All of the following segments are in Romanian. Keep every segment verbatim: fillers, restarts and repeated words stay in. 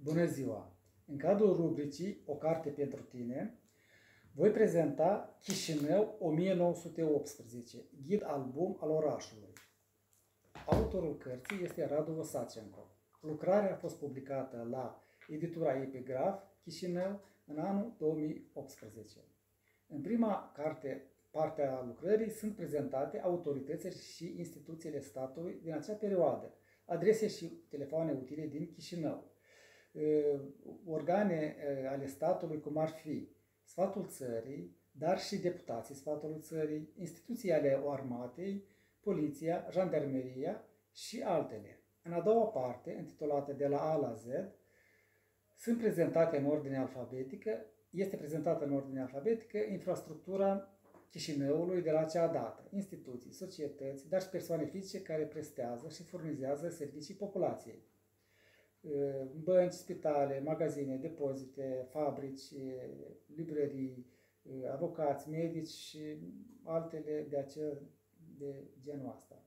Bună ziua! În cadrul rubricii O carte pentru tine, voi prezenta Chișinău o mie nouă sute optsprezece, ghid album al orașului. Autorul cărții este Radu Osacenko. Lucrarea a fost publicată la editura Epigraf Chișinău în anul două mii optsprezece. În prima carte, parte a lucrării, sunt prezentate autoritățile și instituțiile statului din acea perioadă, adrese și telefoane utile din Chișinău, organe ale statului, cum ar fi Sfatul Țării, dar și deputații Sfatului Țării, instituții ale armatei, poliția, jandarmeria și altele. În a doua parte, intitulată De la A la Z, sunt prezentate în ordine alfabetică, este prezentată în ordine alfabetică infrastructura Chișinăului de la acea dată, instituții, societăți, dar și persoane fizice care prestează și furnizează servicii populației. Bănci, spitale, magazine, depozite, fabrici, librării, avocați, medici și altele de, acel, de genul ăsta.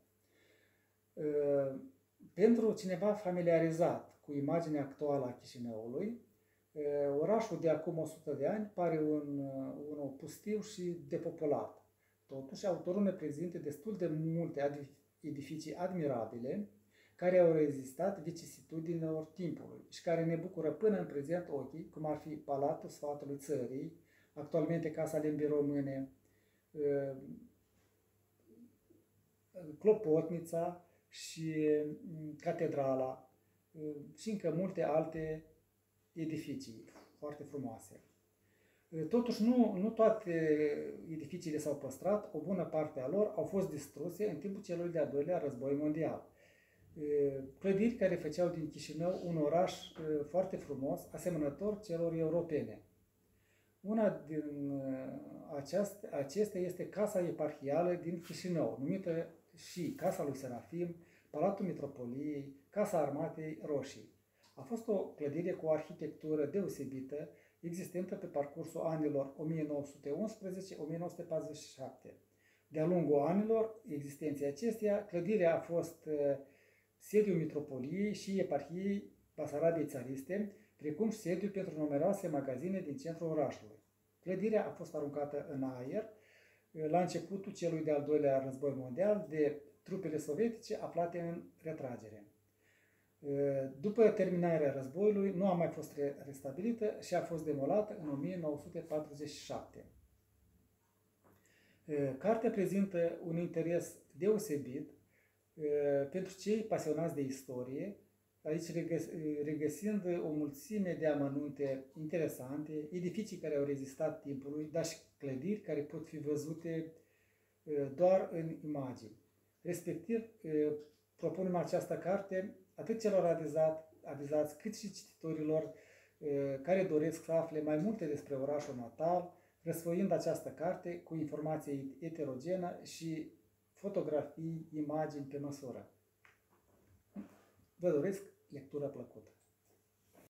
Pentru cineva familiarizat cu imaginea actuală a Chișinăului, orașul de acum o sută de ani pare un, un pustiu și depopulat. Totuși, autorul ne prezintă destul de multe edificii admirabile care au rezistat vicissitudinilor timpului și care ne bucură până în prezent ochii, cum ar fi Palatul Sfatului Țării, actualmente Casa Limbii Române, Clopotnița și Catedrala și încă multe alte edificii foarte frumoase. Totuși, nu, nu toate edificiile s-au păstrat, o bună parte a lor au fost distruse în timpul celui de-al doilea război mondial. Clădiri care făceau din Chișinău un oraș foarte frumos, asemănător celor europene. Una din acestea este Casa Eparhială din Chișinău, numită și Casa lui Serafim, Palatul Mitropoliei, Casa Armatei Roșii. A fost o clădire cu o arhitectură deosebită, existentă pe parcursul anilor o mie nouă sute unsprezece - o mie nouă sute patruzeci și șapte. De-a lungul anilor existenței acesteia, clădirea a fost sediul Mitropoliei și Eparhiei Basarabiei Țariste, precum și sediul pentru numeroase magazine din centrul orașului. Clădirea a fost aruncată în aer la începutul celui de-al doilea război mondial de trupele sovietice aflate în retragere. După terminarea războiului, nu a mai fost restabilită și a fost demolată în o mie nouă sute patruzeci și șapte. Cartea prezintă un interes deosebit pentru cei pasionați de istorie, aici regăsind o mulțime de amănunte interesante, edificii care au rezistat timpului, dar și clădiri care pot fi văzute doar în imagini. Respectiv, propunem această carte atât celor avizat, avizați, cât și cititorilor care doresc să afle mai multe despre orașul natal, răsfoind această carte cu informație heterogenă și fotografii, imagini pe măsură. Vă doresc lectură plăcută!